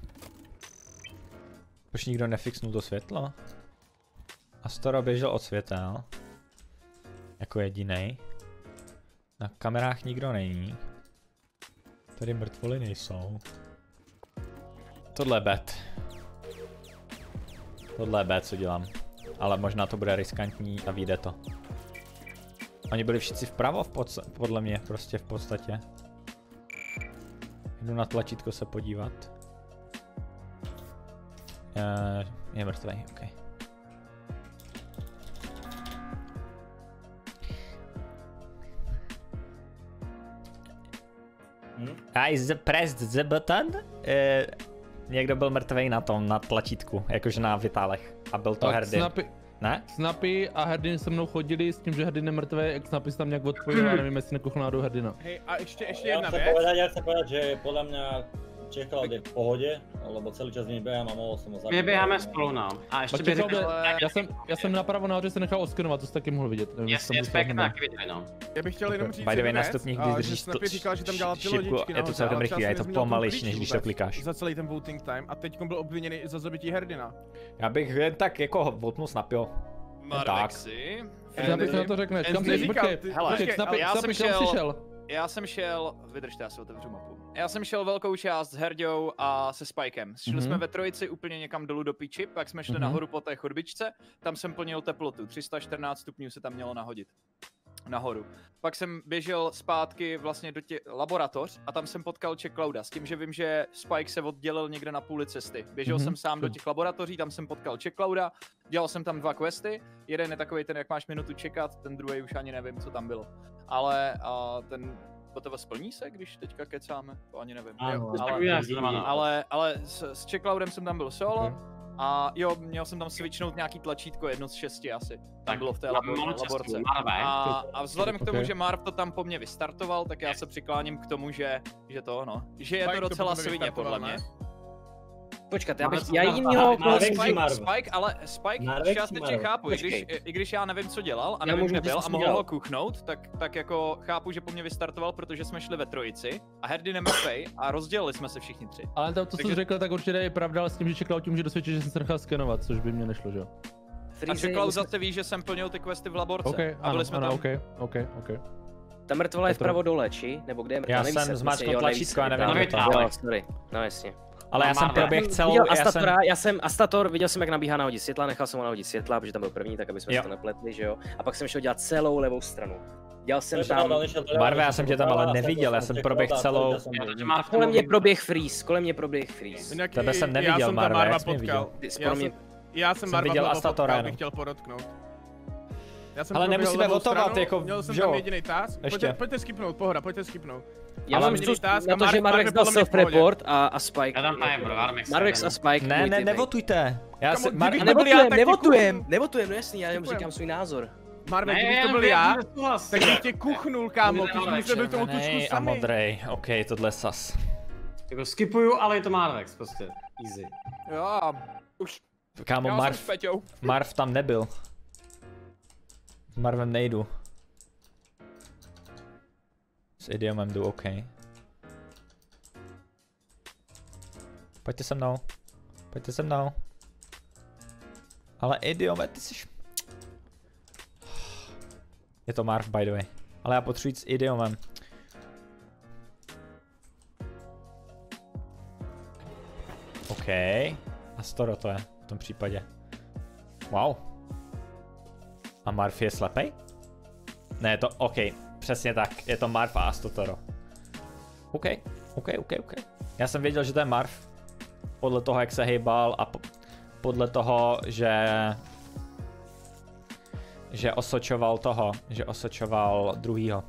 [SPEAKER 7] Proč nikdo nefixnul to světlo? Astoro běžel od světel. Jako jedinej. Na kamerách nikdo není. Tady mrtvoly nejsou. Tohle je bad. Tohle je bad, co dělám. Ale možná to bude riskantní a vyjde to. Oni byli všichni vpravo v podsta- podle mě, prostě v podstatě. Jdu na tlačítko se podívat. Uh, je mrtvej, ok.
[SPEAKER 3] Hm?
[SPEAKER 7] I pressed the button. Uh, někdo byl mrtvej na tom, na tlačítku, jakože na Vitálech. A byl to
[SPEAKER 1] Tak
[SPEAKER 7] Herdin.
[SPEAKER 1] Snapy,
[SPEAKER 7] Ne?
[SPEAKER 1] Snapy a Herdin se mnou chodili s tím, že Herdin je mrtvý, jak Snapy se tam nějak odpojil, a nevím, jestli nekochl náhodou Herdina.
[SPEAKER 6] Hej, a ještě, ještě
[SPEAKER 3] Ja
[SPEAKER 6] jedna
[SPEAKER 3] chcem
[SPEAKER 6] věc.
[SPEAKER 3] povedať, ja chcem povedať, že podľa mňa Čechlaud je v pohode, lebo celý čas v behám a mohol som ho zabiť.
[SPEAKER 2] My běháme spolu, no. A ještě bych
[SPEAKER 1] Počkej,
[SPEAKER 2] řekl,
[SPEAKER 1] ale já jsem, já jsem napravo nahoře se nechal oskenovat, to jsi taky mohl vidět. Nevím, jestli
[SPEAKER 2] jasně,
[SPEAKER 1] tam
[SPEAKER 2] spek
[SPEAKER 1] byl
[SPEAKER 2] taky viděli, no.
[SPEAKER 6] Já bych chtěl jenom říct
[SPEAKER 7] By the way,
[SPEAKER 6] jednu
[SPEAKER 7] na
[SPEAKER 6] věc,
[SPEAKER 7] stupních,
[SPEAKER 6] a
[SPEAKER 7] když
[SPEAKER 6] že
[SPEAKER 7] držíš
[SPEAKER 6] Snappy
[SPEAKER 7] to
[SPEAKER 6] říkal, že tam dělal ty
[SPEAKER 7] šipku,
[SPEAKER 6] lodičky
[SPEAKER 7] je to
[SPEAKER 6] nahoře,
[SPEAKER 7] celkem
[SPEAKER 6] ale
[SPEAKER 7] rychlý,
[SPEAKER 6] třeba
[SPEAKER 7] je to
[SPEAKER 6] si nezměl
[SPEAKER 7] pomalejší,
[SPEAKER 6] tu
[SPEAKER 7] než když to
[SPEAKER 6] klíč
[SPEAKER 7] klikáš.
[SPEAKER 6] Za celý ten voting time a teď byl obviněný za zabití Herdina.
[SPEAKER 7] Já bych jen tak jako votnul Snapio.
[SPEAKER 9] Marvexy.
[SPEAKER 1] Snapy, co na to řekneš? Kam jsi,
[SPEAKER 6] neříkal,
[SPEAKER 1] počkej,
[SPEAKER 6] ty-
[SPEAKER 9] hele,
[SPEAKER 1] počkej,
[SPEAKER 6] počkej,
[SPEAKER 1] Snapy,
[SPEAKER 6] ale
[SPEAKER 9] já jsem
[SPEAKER 1] Snapy, kam
[SPEAKER 9] šel-
[SPEAKER 1] jsi šel?
[SPEAKER 9] Já jsem šel, vydržte, já si otevřu mapu. Já jsem šel velkou část s Herďou a se Spikem. Šli
[SPEAKER 1] Mhm.
[SPEAKER 9] jsme ve trojici úplně někam dolů do piči, pak jsme šli
[SPEAKER 1] Mhm.
[SPEAKER 9] nahoru po té chodbičce, tam jsem plnil teplotu, tři sta čtrnáct stupňů se tam mělo nahodit. Nahoru. Pak jsem běžel zpátky vlastně do tě laboratoř a tam jsem potkal Checklouda s tím, že vím, že Spike se oddělil někde na půli cesty. Běžel
[SPEAKER 1] Mhm.
[SPEAKER 9] jsem sám do těch laboratoří, tam jsem potkal Checklouda, dělal jsem tam dva questy, jeden je takový ten, jak máš minutu čekat, ten druhý už ani nevím, co tam bylo. Ale a ten po tebe splní se, když teďka kecáme? To ani nevím.
[SPEAKER 3] Áno,
[SPEAKER 9] ale,
[SPEAKER 2] tak uděláš to, ano.
[SPEAKER 9] ale, ale s, s Checkloudem jsem tam byl solo a jo, měl jsem tam switchnout nějaký tlačítko, jedno z šesti asi. Tam
[SPEAKER 2] Tak,
[SPEAKER 9] bylo v té
[SPEAKER 2] mám
[SPEAKER 9] labo,
[SPEAKER 2] malou
[SPEAKER 9] laborce.
[SPEAKER 2] cestu, Marve.
[SPEAKER 9] A, a vzhledem k tomu,
[SPEAKER 1] Ok.
[SPEAKER 9] že Marv to tam po mně vystartoval, tak já se přikláním k tomu, že, že to ono, že je
[SPEAKER 6] Spike
[SPEAKER 9] to
[SPEAKER 6] to
[SPEAKER 9] docela
[SPEAKER 6] potom
[SPEAKER 9] svině
[SPEAKER 6] vystartoval,
[SPEAKER 9] podle mě.
[SPEAKER 6] ne?
[SPEAKER 4] Počkat, já bych,
[SPEAKER 2] Marvex
[SPEAKER 4] já
[SPEAKER 2] to
[SPEAKER 4] jedinýho
[SPEAKER 2] dá-
[SPEAKER 4] okolo...
[SPEAKER 3] Marvex
[SPEAKER 9] Spike,
[SPEAKER 3] Marv.
[SPEAKER 9] Spike, ale Spike
[SPEAKER 3] Marvex
[SPEAKER 9] částečně
[SPEAKER 3] Marv.
[SPEAKER 9] chápu, i když,
[SPEAKER 4] Počkej.
[SPEAKER 9] i když já nevím, co dělal a
[SPEAKER 4] Já
[SPEAKER 9] nevím,
[SPEAKER 4] můžu
[SPEAKER 9] kde
[SPEAKER 4] říct,
[SPEAKER 9] byl
[SPEAKER 4] co
[SPEAKER 9] a mohl
[SPEAKER 4] dělal.
[SPEAKER 9] ho kuchnout, tak, tak jako chápu, že po mně vystartoval, protože jsme šli ve trojici a Herdy nemrtvej a rozdělili jsme se všichni tři.
[SPEAKER 1] Ale to, co jsi
[SPEAKER 9] Takže-
[SPEAKER 1] řekl, tak určitě je pravda, ale s tím, že Checkloud ti může dosvědčit, že jsem se nechal skenovat, což by mě nešlo, že jo?
[SPEAKER 9] A
[SPEAKER 4] Freezy,
[SPEAKER 9] Checkloud
[SPEAKER 4] my jsme-
[SPEAKER 9] zase ví, že jsem plnil ty questy v laborce.
[SPEAKER 1] OK,
[SPEAKER 9] a
[SPEAKER 1] ano,
[SPEAKER 9] byli jsme
[SPEAKER 1] ano,
[SPEAKER 9] tam.
[SPEAKER 1] OK, OK, OK.
[SPEAKER 4] Ta mrtvola je
[SPEAKER 1] Petr.
[SPEAKER 4] vpravo dole, či? Nebo kde je mrtvola?
[SPEAKER 7] Já
[SPEAKER 4] Nevíš
[SPEAKER 7] jsem
[SPEAKER 4] se,
[SPEAKER 7] zmáčkl
[SPEAKER 4] myslím, jo, nevíš
[SPEAKER 7] tlačítko
[SPEAKER 4] se,
[SPEAKER 7] a nevím,
[SPEAKER 4] jo,
[SPEAKER 2] kde to je.
[SPEAKER 4] Jo, sorry, no jasně.
[SPEAKER 7] Ale já
[SPEAKER 2] No,
[SPEAKER 7] jsem
[SPEAKER 2] Marve.
[SPEAKER 7] proběh celou,
[SPEAKER 4] Viděl
[SPEAKER 7] já jsem...
[SPEAKER 4] Astatora, já jsem Astator, viděl jsem jak nabíhá nahodit světla, nechal jsem ho nahodit světla, protože tam byl první, tak aby jsme
[SPEAKER 7] Jo.
[SPEAKER 4] se to nepletli, že jo. A pak jsem šel dělat celou levou stranu. Dělal jsem tam,
[SPEAKER 7] Marve, já jsem tě tam ale neviděl, já jsem proběh celou-
[SPEAKER 4] kolem mě proběh freeze, kolem mě proběh freeze.
[SPEAKER 6] Jinak
[SPEAKER 7] Tebe
[SPEAKER 6] i-
[SPEAKER 7] jsem
[SPEAKER 6] já
[SPEAKER 7] neviděl,
[SPEAKER 6] jsem tam
[SPEAKER 7] Marve,
[SPEAKER 6] Marva
[SPEAKER 7] jak jsi mě
[SPEAKER 6] potkal.
[SPEAKER 4] Ty jsi
[SPEAKER 6] Já
[SPEAKER 4] pro mě-
[SPEAKER 6] jsem, já jsem
[SPEAKER 7] Jsem
[SPEAKER 6] Marva
[SPEAKER 7] viděl
[SPEAKER 6] Blavo
[SPEAKER 7] Astatora
[SPEAKER 6] potkal,
[SPEAKER 7] jenom.
[SPEAKER 6] bych chtěl podotknout. Já jsem
[SPEAKER 7] Ale
[SPEAKER 6] proběhl
[SPEAKER 7] nemusíme
[SPEAKER 6] levou
[SPEAKER 7] votovat,
[SPEAKER 6] stranu,
[SPEAKER 7] jako,
[SPEAKER 6] měl jsem
[SPEAKER 7] že
[SPEAKER 6] tam
[SPEAKER 7] jo.
[SPEAKER 6] jediný task.
[SPEAKER 7] Ještě.
[SPEAKER 6] Pojďte, pojďte skipnout, pohoda, pojďte skipnout.
[SPEAKER 4] Já
[SPEAKER 6] Ale
[SPEAKER 4] mám
[SPEAKER 6] jediný
[SPEAKER 4] vstup
[SPEAKER 6] task
[SPEAKER 4] na
[SPEAKER 6] a
[SPEAKER 4] to, že
[SPEAKER 6] Marv-
[SPEAKER 4] Marvex
[SPEAKER 6] Marv
[SPEAKER 4] dal
[SPEAKER 6] podle mě v pohodě.
[SPEAKER 4] self-report a, a Spike.
[SPEAKER 2] Já dám timer, Marvex.
[SPEAKER 4] Marvex a Spike.
[SPEAKER 7] Ne,
[SPEAKER 4] můj
[SPEAKER 7] ne,
[SPEAKER 4] typej.
[SPEAKER 7] nevotujte. Já
[SPEAKER 6] Kamo,
[SPEAKER 7] se, Mar...
[SPEAKER 6] kdybych
[SPEAKER 4] A
[SPEAKER 6] to byl já,
[SPEAKER 4] nevotujem,
[SPEAKER 6] tak tě
[SPEAKER 4] nevotujem,
[SPEAKER 6] kuchnu.
[SPEAKER 4] nevotujem, no jasný, já jenom
[SPEAKER 6] Kupujem.
[SPEAKER 4] říkám svůj názor.
[SPEAKER 6] Marve,
[SPEAKER 2] Ne,
[SPEAKER 6] kdybych to
[SPEAKER 2] já
[SPEAKER 6] byl
[SPEAKER 2] nevím,
[SPEAKER 6] já,
[SPEAKER 2] že souhlas.
[SPEAKER 6] tak bych tě kuchnul, kámo,
[SPEAKER 2] Bude
[SPEAKER 6] když
[SPEAKER 2] Marvex,
[SPEAKER 6] jsme byli v tom tučku
[SPEAKER 7] Červenej a
[SPEAKER 6] sami.
[SPEAKER 7] modrej, ok, tohle je sas.
[SPEAKER 2] Jako skipuju, ale je to Marvex, prostě. Easy.
[SPEAKER 9] Jo, už,
[SPEAKER 7] Kámo,
[SPEAKER 9] já jsem s
[SPEAKER 7] Marv,
[SPEAKER 9] Peťou.
[SPEAKER 7] Marv tam nebyl. S Marvem nejdu. S Idiomem jdu, ok. Pojďte se mnou. Pojďte se mnou. Ale Idiome, ty jsi... Je to Marv, by the way. Ale já potřebuji jít s Idiomem. OK. A Storo to je v tom případě. Wow. A Marv je slepej? Ne, je to OK. Přesně tak. Je to Marv a Astotoro. OK. OK, OK, OK. Já jsem věděl, že to je Marv. Podle toho, jak se hejbal a po podle toho, že... Že osočoval toho. Že osočoval druhýho.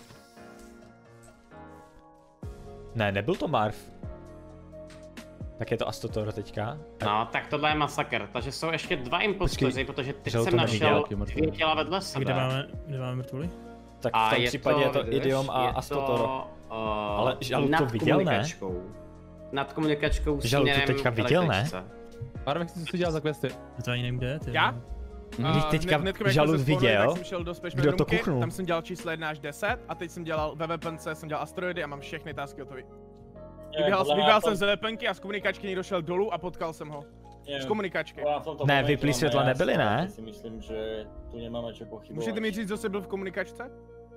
[SPEAKER 7] Ne, nebyl to Marv. Tak je to Astotoro teďka.
[SPEAKER 2] No, tak tohle je masakr. Takže jsou ještě dva impostoři, protože teď
[SPEAKER 7] že ho
[SPEAKER 2] jsem
[SPEAKER 7] to
[SPEAKER 2] našel
[SPEAKER 1] neviděl.
[SPEAKER 2] dvě těla vedle sebe.
[SPEAKER 10] Kde máme, kde máme mrtvoly?
[SPEAKER 7] Tak
[SPEAKER 2] A
[SPEAKER 7] v tom
[SPEAKER 2] je
[SPEAKER 7] případě je to
[SPEAKER 2] vidíš,
[SPEAKER 7] Idiom a
[SPEAKER 2] je
[SPEAKER 7] Astotoro.
[SPEAKER 2] To, uh,
[SPEAKER 7] Ale Žalu to
[SPEAKER 2] nad
[SPEAKER 7] viděl, ne?
[SPEAKER 2] komunikačkou. Nad komunikačkou
[SPEAKER 7] Žalu to
[SPEAKER 2] směrem
[SPEAKER 7] teďka
[SPEAKER 2] k
[SPEAKER 7] viděl, ne?
[SPEAKER 2] električce.
[SPEAKER 1] Marvex, co jsi dělal za questy?
[SPEAKER 10] To ani nevím, kde je. ty.
[SPEAKER 6] Já?
[SPEAKER 7] Když
[SPEAKER 6] A
[SPEAKER 7] teďka
[SPEAKER 6] hned- hnedka, jak
[SPEAKER 7] Žalud
[SPEAKER 6] jsme se spojili,
[SPEAKER 7] viděl,
[SPEAKER 6] tak jsem šel do Special
[SPEAKER 7] kdo to
[SPEAKER 6] Roomky,
[SPEAKER 7] kuchnul?
[SPEAKER 6] tam jsem dělal číslo jedna až deset a teď jsem dělal ve Weapons, jsem dělal asteroidy a mám všechny tasky hotový. Vybíhal, vybíhal jsem z lepenky a z komunikačky někdo šel dolů a potkal jsem ho. Z komunikačky.
[SPEAKER 7] Ne, vyplý světla nebyly, ne?
[SPEAKER 3] Si myslím, že tu nemáme čo pochybovat.
[SPEAKER 6] Můžete mi říct, kdo se byl v komunikačce?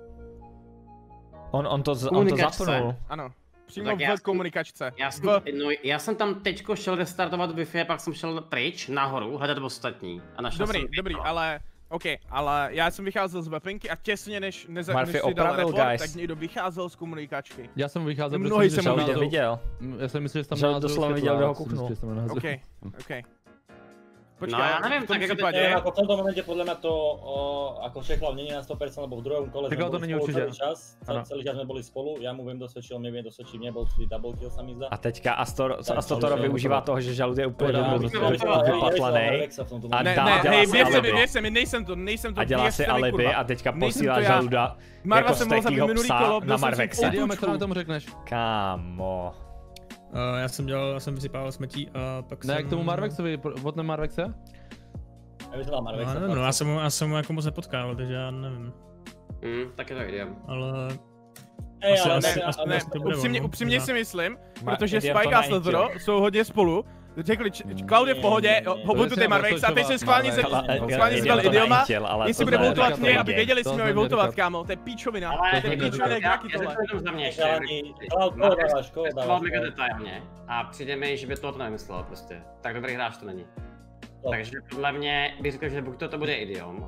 [SPEAKER 7] On, on to, z- on to zapnul.
[SPEAKER 6] Ano. Přímo
[SPEAKER 2] Tak
[SPEAKER 6] v
[SPEAKER 2] já-
[SPEAKER 6] komunikačce.
[SPEAKER 2] Já jsem,
[SPEAKER 6] V-
[SPEAKER 2] no, já jsem tam teďko šel restartovat Wi-Fi, pak jsem šel pryč, nahoru, hledat ostatní. A našel
[SPEAKER 6] Dobrý,
[SPEAKER 2] jsem
[SPEAKER 6] dobrý, ale... OK, ale já jsem vycházel z weaponky a těsně než, neza,
[SPEAKER 7] Murphy
[SPEAKER 6] než si dal
[SPEAKER 7] opravil,
[SPEAKER 6] report,
[SPEAKER 7] guys.
[SPEAKER 6] tak někdo vycházel z komunikačky.
[SPEAKER 1] Já jsem vycházel,
[SPEAKER 6] Mnohý
[SPEAKER 1] protože
[SPEAKER 6] jsem
[SPEAKER 1] jsem
[SPEAKER 6] ho
[SPEAKER 1] názor-
[SPEAKER 7] viděl.
[SPEAKER 1] Já jsem myslel, že tam
[SPEAKER 7] Že
[SPEAKER 1] názor
[SPEAKER 7] doslova
[SPEAKER 1] světla,
[SPEAKER 7] viděl, kdo ho
[SPEAKER 1] já jsem
[SPEAKER 7] kuchnul.
[SPEAKER 1] myslel, že tam názor.
[SPEAKER 6] OK, OK. Počkej,
[SPEAKER 2] No, já nevím,
[SPEAKER 6] v tom
[SPEAKER 2] tak jako to
[SPEAKER 6] případě...
[SPEAKER 3] Ne, ako v tomto momente podľa mňa to o, ako Čechlav není na sto percent, lebo v druhom kole
[SPEAKER 1] Čechlav
[SPEAKER 3] sme
[SPEAKER 1] to
[SPEAKER 3] boli
[SPEAKER 1] není
[SPEAKER 3] spolu
[SPEAKER 1] určite.
[SPEAKER 3] celý čas,
[SPEAKER 1] Ano.
[SPEAKER 3] celý, celý čas sme boli spolu, ja mu viem dosvedčil, on mi vie dosvedčiť, mne bol vždy double kill sa mi zdá.
[SPEAKER 7] A teďka Astor,
[SPEAKER 3] Tak,
[SPEAKER 7] Astotoro
[SPEAKER 3] to-
[SPEAKER 7] využívá toho, že Žalud je úplně
[SPEAKER 1] Podá,
[SPEAKER 7] vy-
[SPEAKER 1] musíme
[SPEAKER 7] vy-
[SPEAKER 1] opravovat.
[SPEAKER 7] vypatlanej a
[SPEAKER 6] Ne,
[SPEAKER 7] dá,
[SPEAKER 6] ne,
[SPEAKER 7] dělá
[SPEAKER 6] hej,
[SPEAKER 7] si
[SPEAKER 6] věř mi,
[SPEAKER 7] alibi.
[SPEAKER 6] věř mi, nejsem to, nejsem to.
[SPEAKER 7] A dělá
[SPEAKER 6] věř
[SPEAKER 7] si
[SPEAKER 6] mi,
[SPEAKER 7] alibi
[SPEAKER 6] kurva.
[SPEAKER 7] a teďka
[SPEAKER 6] Nejsem
[SPEAKER 7] posílá
[SPEAKER 6] to já.
[SPEAKER 7] Žaluda
[SPEAKER 6] Marva
[SPEAKER 7] jako
[SPEAKER 6] jsem mohl zabít
[SPEAKER 7] stekýho
[SPEAKER 6] minulý
[SPEAKER 7] psa
[SPEAKER 6] kolo,
[SPEAKER 7] na
[SPEAKER 6] byl jsem
[SPEAKER 7] Marvexe.
[SPEAKER 6] v
[SPEAKER 1] Jdeme, co nám tomu řekneš?
[SPEAKER 7] Kámo.
[SPEAKER 10] Uh, já jsem dělal, já jsem vysypával smetí a pak
[SPEAKER 1] Ne,
[SPEAKER 10] jsem...
[SPEAKER 1] k tomu Marvexovi, vodne Marvexe?
[SPEAKER 3] Ja by som dal
[SPEAKER 10] No,
[SPEAKER 3] Marvexa.
[SPEAKER 10] já nevím, no, já jsem, mu- já jsem mu jako moc nepotkal, takže já nevím.
[SPEAKER 2] Hm, tak je to idiom.
[SPEAKER 10] Ale...
[SPEAKER 3] Hej,
[SPEAKER 10] Asi-
[SPEAKER 3] ale
[SPEAKER 10] asi-
[SPEAKER 3] ne,
[SPEAKER 10] asi-
[SPEAKER 3] ale-
[SPEAKER 10] asi to bude
[SPEAKER 6] Upřímně,
[SPEAKER 10] ono,
[SPEAKER 6] upřímně
[SPEAKER 10] možná.
[SPEAKER 6] si myslím,
[SPEAKER 7] Ma-
[SPEAKER 6] protože
[SPEAKER 7] Idiom to
[SPEAKER 6] Spike a
[SPEAKER 7] najtil.
[SPEAKER 6] Sledro jsou hodně spolu, řekli, Č- Cloud je v pohodě, ho budu tady Marvex a teď se schválně se schválně
[SPEAKER 7] Idiom
[SPEAKER 6] zval
[SPEAKER 7] to
[SPEAKER 6] Idioma,
[SPEAKER 7] najtil, ale
[SPEAKER 6] jestli
[SPEAKER 7] to
[SPEAKER 6] bude
[SPEAKER 7] ne-
[SPEAKER 6] voltovat
[SPEAKER 7] to
[SPEAKER 6] mě,
[SPEAKER 7] nejde.
[SPEAKER 6] aby věděli,
[SPEAKER 1] To
[SPEAKER 6] jestli měli
[SPEAKER 1] nejde
[SPEAKER 6] voltovat,
[SPEAKER 1] říkat.
[SPEAKER 6] kámo, to je píčovina,
[SPEAKER 2] Ale
[SPEAKER 6] to je píčovina jak jaký tohle.
[SPEAKER 2] to za mě ještě.
[SPEAKER 3] Chalani, Cloud, koho dáváš, koho
[SPEAKER 2] Testoval
[SPEAKER 3] dáváš?
[SPEAKER 2] mega detailně a přijde mi, že by to nevymyslel prostě. Tak dobrý hráč to není.
[SPEAKER 3] No.
[SPEAKER 2] Takže podle mě bych řekl, že buď to, to bude idiom,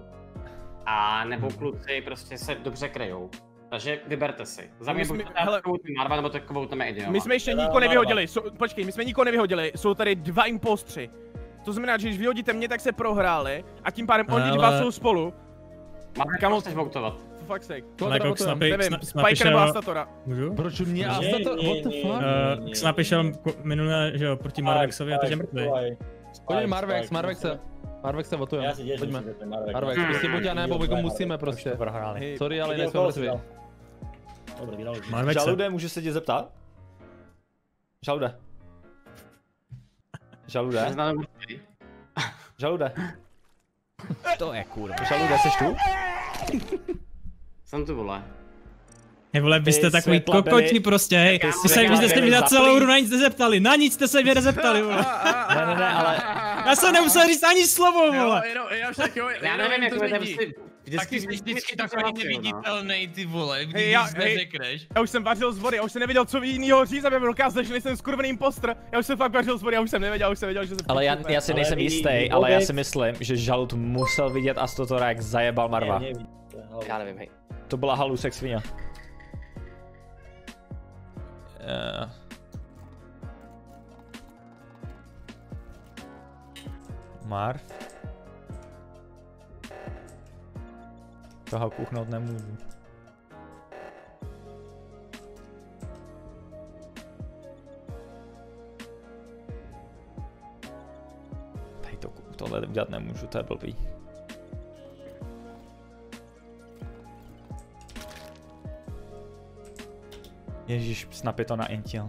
[SPEAKER 2] a nebo kluci prostě se dobře kryjou. Takže vyberte si. Za mě
[SPEAKER 6] My
[SPEAKER 2] buď
[SPEAKER 6] jsme-
[SPEAKER 2] to
[SPEAKER 6] hele-
[SPEAKER 2] takovou Marva, nebo takovou tam idioma.
[SPEAKER 6] My jsme ještě
[SPEAKER 3] Já dám
[SPEAKER 6] nikoho
[SPEAKER 3] Marva.
[SPEAKER 6] nevyhodili, jsou, počkej, my jsme nikoho nevyhodili, jsou tady dva impostři. To znamená, že když vyhodíte mě, tak se prohráli a tím pádem oni
[SPEAKER 10] Ale-
[SPEAKER 6] dva jsou spolu.
[SPEAKER 2] Marva,
[SPEAKER 6] Kamo-
[SPEAKER 2] kam chceš voutovat?
[SPEAKER 6] For fuck's sake.
[SPEAKER 1] Koho
[SPEAKER 10] Ale
[SPEAKER 1] teda
[SPEAKER 10] jako
[SPEAKER 1] votujeme?
[SPEAKER 10] Snapy,
[SPEAKER 6] Nevím,
[SPEAKER 10] Sna-
[SPEAKER 6] Spike
[SPEAKER 10] Snapy
[SPEAKER 6] nebo
[SPEAKER 10] šel...
[SPEAKER 6] Astatora.
[SPEAKER 10] Můžu?
[SPEAKER 1] Proč mě a
[SPEAKER 3] Ne,
[SPEAKER 1] za to,
[SPEAKER 3] ne,
[SPEAKER 1] what the
[SPEAKER 3] ne,
[SPEAKER 1] fuck?
[SPEAKER 3] ne.
[SPEAKER 10] Uh, Snapy šel ko- minule, že jo, proti Marvexovi a teď je mrtvý.
[SPEAKER 1] Pojďme Marvex, Marvexe. Marvexe votujeme,
[SPEAKER 3] Ja si tiež
[SPEAKER 1] pojďme.
[SPEAKER 3] myslím, že to je Marvex.
[SPEAKER 1] Marvex, prostě buď já ne, nebo jako musíme prostě.
[SPEAKER 7] To prohráli.
[SPEAKER 1] Sorry, ale
[SPEAKER 3] Idiom,
[SPEAKER 1] nejsme
[SPEAKER 3] koho si
[SPEAKER 1] mrtví.
[SPEAKER 3] dal? Dobre, vydal.
[SPEAKER 10] Marvexe.
[SPEAKER 7] Žalude, můžu se tě zeptat? Žalude. Žalude.
[SPEAKER 2] Neznám.
[SPEAKER 7] Žalude. To je kurva. Žalude, seš tu?
[SPEAKER 2] Jsem tu, vole.
[SPEAKER 10] Hej vole, vy jste
[SPEAKER 7] Ty
[SPEAKER 10] takový
[SPEAKER 7] světla byly-
[SPEAKER 10] kokoti prostě, hej.
[SPEAKER 7] ty
[SPEAKER 10] Vy jste,
[SPEAKER 7] světla
[SPEAKER 10] vy jste se
[SPEAKER 7] byly
[SPEAKER 10] mě za celou
[SPEAKER 7] zaplý.
[SPEAKER 10] hru na nic nezeptali, na nic jste se mě nezeptali, vole.
[SPEAKER 7] Ne, ne, ne, ale
[SPEAKER 10] Já jsem nemusel říct ani slovo,
[SPEAKER 5] Jo,
[SPEAKER 10] vole.
[SPEAKER 5] jenom, já však jo,
[SPEAKER 2] Já
[SPEAKER 5] jenom
[SPEAKER 2] nevím, jak
[SPEAKER 5] to
[SPEAKER 2] to je
[SPEAKER 5] lidí.
[SPEAKER 2] prostě...
[SPEAKER 5] Tak ty jsi vždycky takový neviditelný, ty vole,
[SPEAKER 6] Hej,
[SPEAKER 5] když
[SPEAKER 6] já-
[SPEAKER 5] nic
[SPEAKER 6] hej.
[SPEAKER 5] neřekneš.
[SPEAKER 6] Já už jsem vařil z vody, já už jsem nevěděl, co jinýho říct, aby mi dokázal, že nejsem skurvený imposter. Já už jsem fakt vařil z vody, já už jsem nevěděl, já už jsem věděl, že jsem
[SPEAKER 7] Ale já,
[SPEAKER 6] piču,
[SPEAKER 7] já si
[SPEAKER 3] Ale
[SPEAKER 7] nejsem
[SPEAKER 3] vy-
[SPEAKER 7] jistý,
[SPEAKER 3] vy
[SPEAKER 7] ale já
[SPEAKER 3] vůbec-
[SPEAKER 7] si myslím, že Žalud musel vidět Astotora, jak zajebal Marva.
[SPEAKER 3] Nie, nie, to je halus.
[SPEAKER 4] Já nevím, hej.
[SPEAKER 7] To byla halusek svině. Uh. Marv? Toho kuchnout nemůžu. Tady to, tohle udělat nemůžu, to je blbý. Ježíš, Snapy to naintil.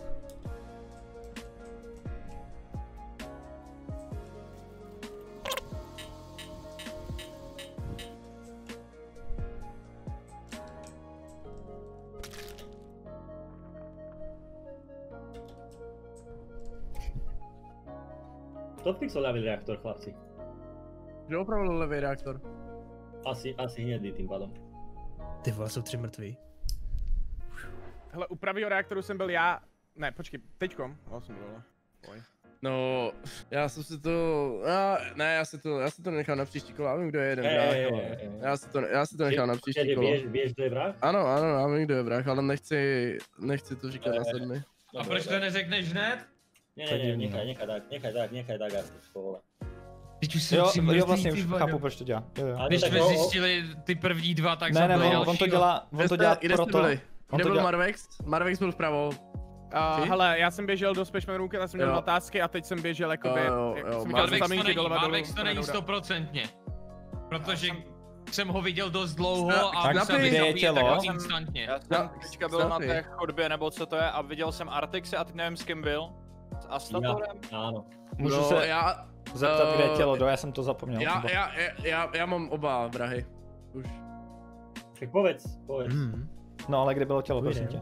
[SPEAKER 3] Kto fixol ľavý reaktor, chlapci?
[SPEAKER 5] Že opravdu levý reaktor.
[SPEAKER 3] Asi, asi hnedý tým pádom.
[SPEAKER 10] Ty vole, jsou tři mrtví.
[SPEAKER 6] Hele, u pravého reaktoru jsem byl já, ne, počkej, teďkom, no jsem byl, Poj.
[SPEAKER 5] No, já jsem si to, já, ne, já si to, já si to nechám na příští kolo, já vím, kdo je jeden
[SPEAKER 3] Ej,
[SPEAKER 5] vrah,
[SPEAKER 3] ej,
[SPEAKER 5] ale
[SPEAKER 3] ej, ej.
[SPEAKER 5] já si to, já si to nechám na příští
[SPEAKER 3] Počkej,
[SPEAKER 5] kolo.
[SPEAKER 3] Vieš, vieš, kto je vrah?
[SPEAKER 5] Ano, ano, já vím, kdo je vrah, ale nechci, nechci to říkat
[SPEAKER 3] Ej,
[SPEAKER 5] na
[SPEAKER 3] ej.
[SPEAKER 5] sedmi.
[SPEAKER 8] A proč to neřekneš hned?
[SPEAKER 3] Nie, nie, nie, nechaj, nechaj tak, nechaj tak, nechaj tak, Artus, povole.
[SPEAKER 8] Teď už jsem
[SPEAKER 7] Jo,
[SPEAKER 8] tři
[SPEAKER 7] jo,
[SPEAKER 8] mrtví,
[SPEAKER 7] vlastně
[SPEAKER 8] ty
[SPEAKER 7] už
[SPEAKER 8] vole.
[SPEAKER 7] chápu, proč to dělá. Jo, jo.
[SPEAKER 3] Ale
[SPEAKER 8] Když
[SPEAKER 3] to
[SPEAKER 8] jsme
[SPEAKER 3] tak, o- o-
[SPEAKER 8] zjistili ty první dva, tak
[SPEAKER 7] Ne, ne,
[SPEAKER 8] zabili
[SPEAKER 7] on, on to
[SPEAKER 8] dalšího.
[SPEAKER 7] dělá, on
[SPEAKER 5] Kde
[SPEAKER 7] to
[SPEAKER 5] jste-
[SPEAKER 7] dělá
[SPEAKER 5] kde jste
[SPEAKER 7] proto.
[SPEAKER 5] byli?
[SPEAKER 7] On
[SPEAKER 5] Kde
[SPEAKER 7] to
[SPEAKER 5] byl
[SPEAKER 7] dělá,
[SPEAKER 5] Marvex? Marvex byl vpravo.
[SPEAKER 6] Uh,
[SPEAKER 5] Ty?
[SPEAKER 6] hele, já jsem běžel do Special Roomky, tam jsem měl
[SPEAKER 5] Jo.
[SPEAKER 6] otázky a teď jsem běžel jakoby,
[SPEAKER 5] Jo, jo,
[SPEAKER 6] jak
[SPEAKER 5] jo,
[SPEAKER 6] jsem
[SPEAKER 5] Marvex
[SPEAKER 6] viděl
[SPEAKER 8] Marvex to
[SPEAKER 6] staminky
[SPEAKER 8] není,
[SPEAKER 6] doleva dolů.
[SPEAKER 8] Marvex to není
[SPEAKER 6] dolů.
[SPEAKER 8] stoprocentně. Protože jsem ho viděl dost dlouho a
[SPEAKER 5] Tak
[SPEAKER 8] musel
[SPEAKER 5] kde
[SPEAKER 8] by
[SPEAKER 7] je
[SPEAKER 8] zabít
[SPEAKER 7] tělo?
[SPEAKER 8] jako
[SPEAKER 9] Já jsem-
[SPEAKER 8] instantně.
[SPEAKER 9] Já jsem
[SPEAKER 5] No,
[SPEAKER 9] teďka byl na
[SPEAKER 5] Snapy.
[SPEAKER 9] té chodbě, nebo co to je, a viděl jsem Artixe a teď nevím s kým byl. S Astatorem?
[SPEAKER 3] Áno.
[SPEAKER 7] můžu
[SPEAKER 5] No,
[SPEAKER 7] se
[SPEAKER 5] já,
[SPEAKER 7] zeptat, kde je
[SPEAKER 5] eh,
[SPEAKER 7] tělo, do, já jsem to zapomněl.
[SPEAKER 5] já,
[SPEAKER 7] nebo-
[SPEAKER 5] já, já, já, já mám oba vrahy. Už.
[SPEAKER 3] Tak povedz, povedz.
[SPEAKER 10] Hmm.
[SPEAKER 7] No ale kde bylo tělo,
[SPEAKER 10] Půjde.
[SPEAKER 7] prosím tě.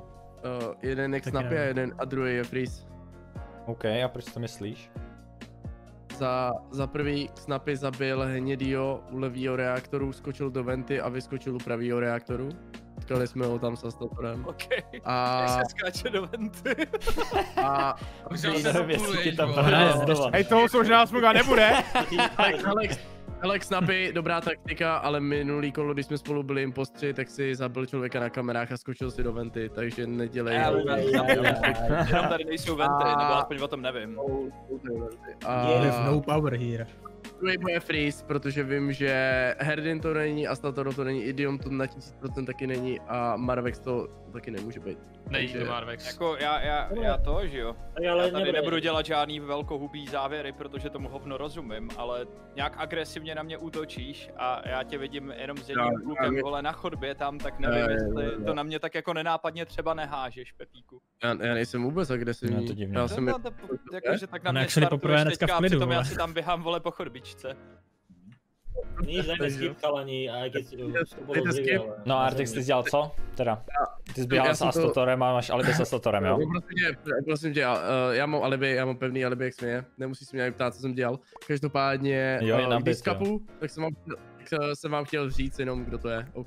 [SPEAKER 5] Uh, jeden je Snapy a jeden a druhý je Freeze.
[SPEAKER 7] OK, a proč to myslíš?
[SPEAKER 5] Za, za prvý Snapy zabil hnědýho u levýho reaktoru, skočil do venty a vyskočil u pravýho reaktoru. Potkali jsme ho tam s Astatorem.
[SPEAKER 9] OK,
[SPEAKER 5] A...
[SPEAKER 9] jak se skáče do venty.
[SPEAKER 5] A...
[SPEAKER 7] Nevím, jestli ti tam
[SPEAKER 6] Hej, toho soužná smuga nebude.
[SPEAKER 5] Alex, Alex Snapy, dobrá taktika, ale minulý kolo, když jsme spolu byli impostři, tak si zabil člověka na kamerách a skočil si do venty, takže nedělej.
[SPEAKER 9] Jenom tady nejsou venty, nebo aspoň o tom nevím.
[SPEAKER 5] A...
[SPEAKER 10] No power here.
[SPEAKER 5] Druhý bude Freeze, protože vím, že Herdin to není, Astatoro to není, Idiom to na tisíc procent taky není a Marvex to taky nemůže být.
[SPEAKER 8] Nejde to Marvex.
[SPEAKER 9] Jako já, já, já to, že jo.
[SPEAKER 3] Ale
[SPEAKER 9] Já tady
[SPEAKER 3] nebude.
[SPEAKER 9] nebudu dělat žádný velkohubý závěry, protože tomu hovno rozumím, ale nějak agresivně na mě útočíš a já tě vidím jenom s jedním klukem vole na chodbě tam, tak nevím, jestli to na mě tak jako nenápadně třeba nehážeš, Pepíku.
[SPEAKER 5] Já, já nejsem vůbec agresivní.
[SPEAKER 7] No to divný.
[SPEAKER 5] Já jsem...
[SPEAKER 9] No, to, jakože tak na
[SPEAKER 10] No,
[SPEAKER 9] mě
[SPEAKER 10] jak šli poprvé
[SPEAKER 9] startuješ
[SPEAKER 10] dneska v
[SPEAKER 9] teďka a
[SPEAKER 10] klidu,
[SPEAKER 9] přitom já
[SPEAKER 10] vole.
[SPEAKER 9] si tam běhám vole po chodbičce.
[SPEAKER 3] Nič, dajme skip chalani, aj keď si to bolo
[SPEAKER 5] Dajte skip.
[SPEAKER 3] zrivý, ale...
[SPEAKER 7] No a Artix, ty jsi dělal co? Teda, ty jsi běhal
[SPEAKER 5] Já
[SPEAKER 7] s
[SPEAKER 5] jsem to-
[SPEAKER 7] Astotorem a máš alibi s Astotorem, jo?
[SPEAKER 5] Prosím tě, prosím tě, uh, já mám alibi, já mám pevný alibi, jak směje. Nemusíš se mě ani ptát, co jsem dělal. Každopádně,
[SPEAKER 7] Jo, je
[SPEAKER 5] uh,
[SPEAKER 7] nabit,
[SPEAKER 5] když
[SPEAKER 7] jo.
[SPEAKER 5] skapu, tak jsem vám, tak jsem vám chtěl říct jenom, kdo to je, OK?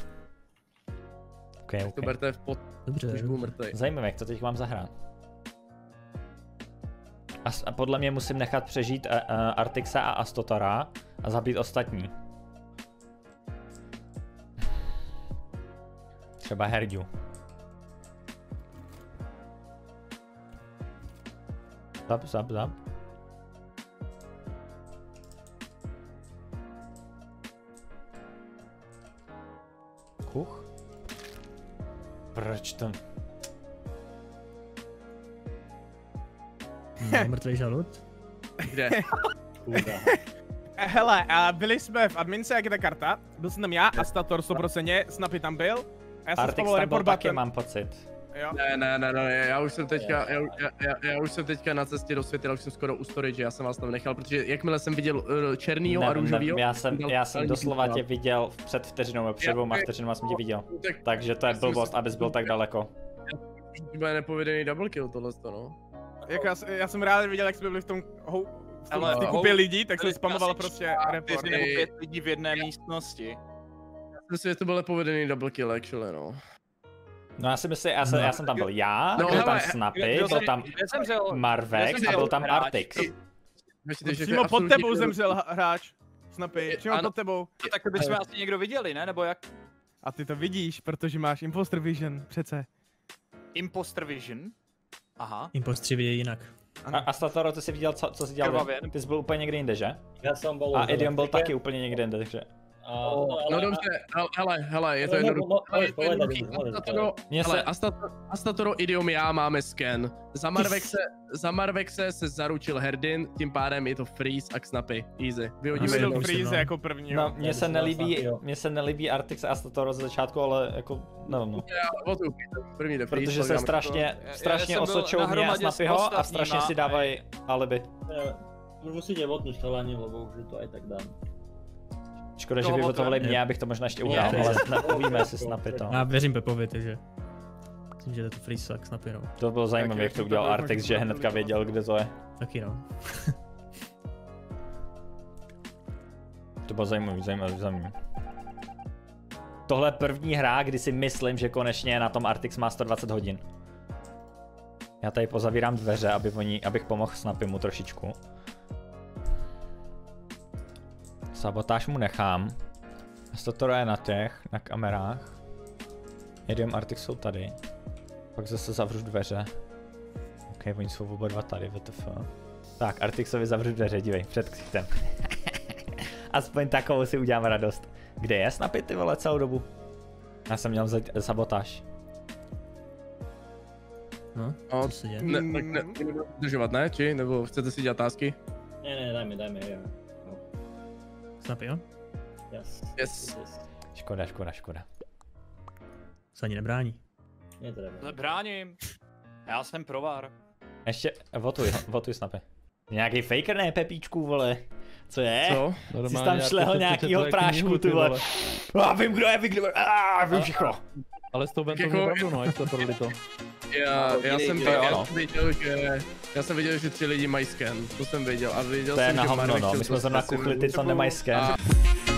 [SPEAKER 7] OK,
[SPEAKER 5] To
[SPEAKER 7] OK.
[SPEAKER 5] berte v pot,
[SPEAKER 10] Dobře.
[SPEAKER 5] když budu mrtvej.
[SPEAKER 7] Zajímavé, jak to teď mám zahrát. A, s- a podle mě musím nechat přežít uh, uh, Artixa a Astotora a zabít ostatní. Třeba Herdiu. Zap, zap, zap. Kuch? Proč to?
[SPEAKER 10] No, mrtvý žalud.
[SPEAKER 5] Kde?
[SPEAKER 6] Hele, a byli jsme v admince, jak je ta karta. Byl jsem tam já, Astator sto procent, Snapy tam byl. A já jsem
[SPEAKER 7] Artix
[SPEAKER 6] spavoval
[SPEAKER 7] tam byl
[SPEAKER 6] report
[SPEAKER 7] taky,
[SPEAKER 6] button.
[SPEAKER 7] mám pocit.
[SPEAKER 6] Jo.
[SPEAKER 5] Ne, ne, ne, ne, já už jsem teďka, já, já, já, já už jsem teďka na cestě do světa, už jsem skoro u storage, já jsem vás tam nechal, protože jakmile jsem viděl uh, černýho a
[SPEAKER 7] Ne, ne,
[SPEAKER 5] růžovýho...
[SPEAKER 7] já jsem,
[SPEAKER 5] dal
[SPEAKER 7] já jsem
[SPEAKER 5] totální
[SPEAKER 7] doslova
[SPEAKER 5] výklad.
[SPEAKER 7] tě viděl před vteřinou, nebo před dvouma
[SPEAKER 5] Já-
[SPEAKER 7] vteřinama jsem tě viděl.
[SPEAKER 5] Tak
[SPEAKER 7] Takže to je
[SPEAKER 5] já jsem
[SPEAKER 7] blbost,
[SPEAKER 5] si-
[SPEAKER 7] abys byl tak daleko.
[SPEAKER 5] to bude nepovedený double kill tohle, no.
[SPEAKER 6] Jako já, s- já jsem rád viděl, jak jsme byli v tom hou, v tom
[SPEAKER 9] Ale
[SPEAKER 6] v té
[SPEAKER 9] hou-
[SPEAKER 6] kupě lidí, tak jsem
[SPEAKER 9] byli
[SPEAKER 6] spamoval
[SPEAKER 9] asi
[SPEAKER 6] prostě
[SPEAKER 9] čtyři
[SPEAKER 6] report.
[SPEAKER 9] nebo pět lidí v jedné místnosti.
[SPEAKER 5] Myslím si, že to byl nepovedený double kill, actually, no.
[SPEAKER 7] No já si myslím, já jsem, já jsem tam byl já,
[SPEAKER 5] No,
[SPEAKER 7] byl tam
[SPEAKER 5] hele,
[SPEAKER 7] Snapy,
[SPEAKER 9] kdo
[SPEAKER 7] byl
[SPEAKER 9] jsem-
[SPEAKER 7] tam
[SPEAKER 9] kde zemřel? Kde
[SPEAKER 7] Marvex a
[SPEAKER 9] zemřel
[SPEAKER 7] byl tam
[SPEAKER 9] hráč?
[SPEAKER 7] Artix.
[SPEAKER 5] Myslíte, že to je
[SPEAKER 6] Přímo pod
[SPEAKER 5] absolutní
[SPEAKER 6] tebou
[SPEAKER 5] kill?
[SPEAKER 6] zemřel h- hráč. Snapy, přímo
[SPEAKER 5] Ano.
[SPEAKER 6] pod tebou.
[SPEAKER 9] No, tak to bychom asi někdo viděli, ne? Nebo jak?
[SPEAKER 6] A ty to vidíš, protože máš imposter vision, přece.
[SPEAKER 9] Imposter Vision? Aha.
[SPEAKER 10] Impostři vidějí jinak.
[SPEAKER 7] A, a Statoro, ty jsi viděl, co, co jsi dělal?
[SPEAKER 9] Krvavě.
[SPEAKER 7] Ty jsi byl úplně někde jinde, že?
[SPEAKER 3] Ja som bol...
[SPEAKER 7] A
[SPEAKER 3] v
[SPEAKER 7] Idiom byl
[SPEAKER 3] elektrike
[SPEAKER 7] taky úplně někde jinde, takže...
[SPEAKER 3] A, no, ale,
[SPEAKER 5] No dobře, hele, hele, hele, je to
[SPEAKER 3] No, no,
[SPEAKER 5] jednoduché.
[SPEAKER 3] no,
[SPEAKER 5] Hele, je
[SPEAKER 3] môžeš
[SPEAKER 5] to
[SPEAKER 3] povedať,
[SPEAKER 5] jednoduchý.
[SPEAKER 3] môžeš
[SPEAKER 5] Astatoro,
[SPEAKER 7] Mně
[SPEAKER 5] hele,
[SPEAKER 7] se...
[SPEAKER 5] Astat- Astatoro, Idiom, já máme scan. Za Marvexe, za Marvexe se zaručil Herdin, tím pádem je to Freeze a Snapy. Easy. Vyhodíme
[SPEAKER 10] Asi
[SPEAKER 6] Viděl
[SPEAKER 5] jednou.
[SPEAKER 10] dobře,
[SPEAKER 6] Freeze
[SPEAKER 10] no.
[SPEAKER 6] jako první.
[SPEAKER 7] No,
[SPEAKER 6] jo.
[SPEAKER 7] mně
[SPEAKER 3] Já
[SPEAKER 7] se
[SPEAKER 3] bych
[SPEAKER 7] nelíbí,
[SPEAKER 3] Snapyho.
[SPEAKER 7] mně se nelíbí Artix a Astatoro ze začátku, ale jako, nevím, no.
[SPEAKER 5] Já votuju, první jde Freeze.
[SPEAKER 7] Protože
[SPEAKER 5] pak
[SPEAKER 7] se
[SPEAKER 5] dáme-
[SPEAKER 7] strašně,
[SPEAKER 9] Já- já
[SPEAKER 7] strašně
[SPEAKER 9] jsem byl
[SPEAKER 7] osočou
[SPEAKER 9] na
[SPEAKER 7] mě a
[SPEAKER 9] hromadě s
[SPEAKER 7] Snapyho a
[SPEAKER 9] ostatníma
[SPEAKER 7] strašně si
[SPEAKER 9] a-
[SPEAKER 7] dávají alibi.
[SPEAKER 3] Eh, Už musíte vodnúť chalani, lebo už je to aj tak dám.
[SPEAKER 7] Škoda, že
[SPEAKER 9] Toho
[SPEAKER 7] by votovali
[SPEAKER 10] votu-
[SPEAKER 7] mě, abych to možná ještě udělal,
[SPEAKER 10] Ne,
[SPEAKER 7] ale ne, uvidíme, jestli Snapy to.
[SPEAKER 10] Já věřím Pepovi, takže... Myslím, že to je to freeze tak snapy, no.
[SPEAKER 7] To bylo zajímavé,
[SPEAKER 6] Tak
[SPEAKER 7] jak
[SPEAKER 6] jak
[SPEAKER 7] to
[SPEAKER 6] to
[SPEAKER 7] udělal
[SPEAKER 6] bylo,
[SPEAKER 7] Artex,
[SPEAKER 6] tak
[SPEAKER 7] že
[SPEAKER 6] to
[SPEAKER 7] hnedka
[SPEAKER 6] bylo.
[SPEAKER 7] věděl, kde to je.
[SPEAKER 10] Taky no.
[SPEAKER 7] To bylo zajímavý, zajímavý, zajímavý. Tohle je první hra, kdy si myslím, že konečně na tom Artix má sto dvacet hodin. Já tady pozavírám dveře, aby oni, abych pomohl Snapymu trošičku. Sabotáž mu nechám. Astotoro je na těch, na kamerách. Jedem Artix jsou tady. Pak zase zavřu dveře. Ok, oni jsou oba dva tady, W T F. Tak, Artixovi zavřu dveře, dívej, před ksichtem. Aspoň takovou si udělám radost. Kde je Snapy, ty vole, celou dobu? Já jsem měl vzít sabotáž.
[SPEAKER 10] No,
[SPEAKER 5] No,
[SPEAKER 10] co se děje?
[SPEAKER 5] Ne, tak ne, nebudeme zdržovat, ne? Či? Nebo chcete si dělat tásky?
[SPEAKER 3] Ne, ne, dajme, dajme, jo. No,
[SPEAKER 10] Snapy, jo?
[SPEAKER 3] yes.
[SPEAKER 5] Yes.
[SPEAKER 3] yes.
[SPEAKER 7] Škoda, škoda, škoda.
[SPEAKER 10] Se ani nebrání.
[SPEAKER 3] Netreba.
[SPEAKER 9] Nebráním. Já jsem provár.
[SPEAKER 7] Ještě, votuj, votuj Snapy. Nějaký faker, ne, Pepíčku, vole. Co je?
[SPEAKER 5] Co?
[SPEAKER 7] Jsi tam šlehl nějakýho prášku, ty vole. A vím, kdo je, vím, kdo je, a vím všechno.
[SPEAKER 1] Ale s tou ventou
[SPEAKER 5] Jako-
[SPEAKER 1] měl pravdu, no, jak jste prodali to.
[SPEAKER 5] Já,
[SPEAKER 4] No,
[SPEAKER 5] já,
[SPEAKER 4] jiný-
[SPEAKER 5] jsem,
[SPEAKER 4] jo,
[SPEAKER 5] já,
[SPEAKER 7] ano.
[SPEAKER 5] jsem viděl, že, já jsem viděl, že tři lidi mají scan, to jsem viděl a viděl
[SPEAKER 7] To je
[SPEAKER 5] jsem,
[SPEAKER 7] na
[SPEAKER 5] že
[SPEAKER 7] hovno,
[SPEAKER 5] Marek
[SPEAKER 7] no,
[SPEAKER 5] chtěl
[SPEAKER 7] my jsme zrovna
[SPEAKER 5] dostat
[SPEAKER 7] kuchli ty, co
[SPEAKER 5] sebou
[SPEAKER 7] nemají scan.
[SPEAKER 5] a